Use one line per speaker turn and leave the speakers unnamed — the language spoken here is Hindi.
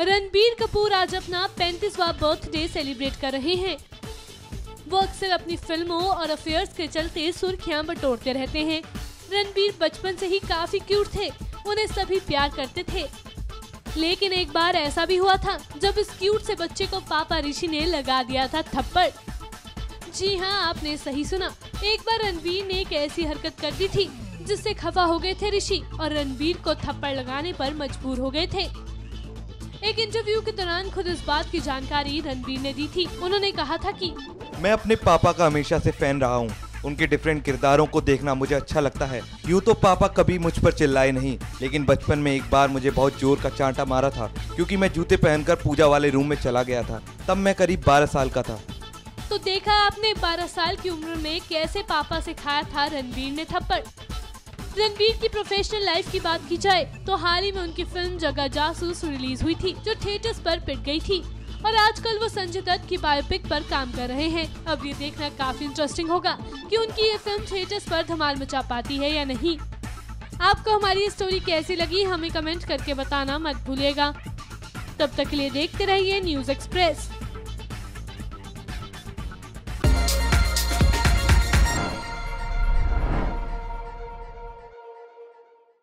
रणबीर कपूर आज अपना 35वां बर्थडे सेलिब्रेट कर रहे हैं। वो अक्सर अपनी फिल्मों और अफेयर्स के चलते सुर्खियां बटोरते रहते हैं। रणबीर बचपन से ही काफी क्यूट थे, उन्हें सभी प्यार करते थे। लेकिन एक बार ऐसा भी हुआ था जब इस क्यूट से बच्चे को पापा ऋषि ने लगा दिया था थप्पड़। जी हाँ, आपने सही सुना। एक बार रणबीर ने एक ऐसी हरकत कर दी थी जिससे खफा हो गए थे ऋषि और रणबीर को थप्पड़ लगाने पर मजबूर हो गए थे। एक इंटरव्यू के दौरान खुद इस बात की जानकारी रणबीर ने दी थी। उन्होंने कहा था कि
मैं अपने पापा का हमेशा से फैन रहा हूँ। उनके डिफरेंट किरदारों को देखना मुझे अच्छा लगता है। यूँ तो पापा कभी मुझ पर चिल्लाए नहीं, लेकिन बचपन में एक बार मुझे बहुत जोर का चांटा मारा था क्योंकि मैं जूते पहनकर पूजा वाले रूम में चला गया था। तब मैं करीब 12 साल का था।
तो देखा आपने 12 साल की उम्र में कैसे पापा से खाया था रणबीर ने थप्पड़। रणबीर की प्रोफेशनल लाइफ की बात की जाए तो हाल ही में उनकी फिल्म जगह जासूस रिलीज हुई थी, जो थिएटर्स पर पिट गई थी और आजकल वो संजय दत्त की बायोपिक पर काम कर रहे हैं। अब ये देखना काफी इंटरेस्टिंग होगा कि उनकी ये फिल्म थिएटर्स पर धमाल मचा पाती है या नहीं। आपको हमारी ये स्टोरी कैसी लगी हमें कमेंट करके बताना मत भूलिएगा। तब तक के लिए देखते रहिए न्यूज़ एक्सप्रेस।